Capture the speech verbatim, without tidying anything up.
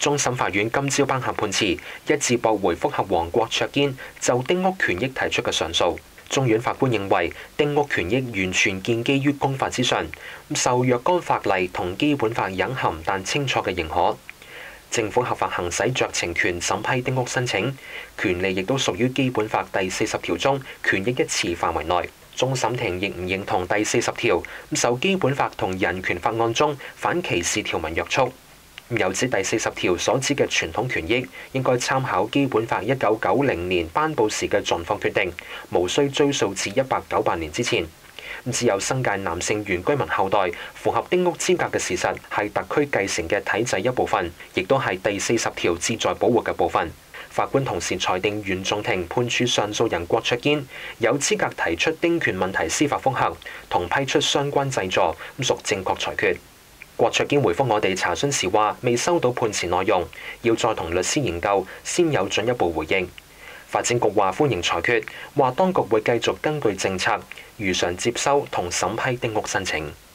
終審法院今朝頒下判詞，一致駁回覆核王郭卓堅就丁屋權益提出嘅上訴。中院法官認為，丁屋權益完全建基於公法之上，受若干法例同基本法隱含但清楚嘅認可。政府合法行使酌情權審批丁屋申請，權利亦都屬於基本法第四十條中權益一詞範圍內。終審庭亦唔認同第四十條受基本法同人權法案中反歧視條文約束。又指第四十條所指嘅傳統權益應該參考基本法一九九零年頒布時嘅狀況決定，無需追溯至一八九八年之前。只有新界男性原居民後代符合丁屋資格嘅事實係特區繼承嘅體制一部分，亦都係第四十條旨在保護嘅部分。法官同時裁定原訟庭判處上訴人郭卓堅有資格提出丁權問題司法覆核，同批出相關濟助，咁屬正確裁決。郭卓堅回覆我哋查詢時話，未收到判詞內容，要再同律師研究先有進一步回應。發展局話歡迎裁決，話當局會繼續根據政策如常接收同審批丁屋申請。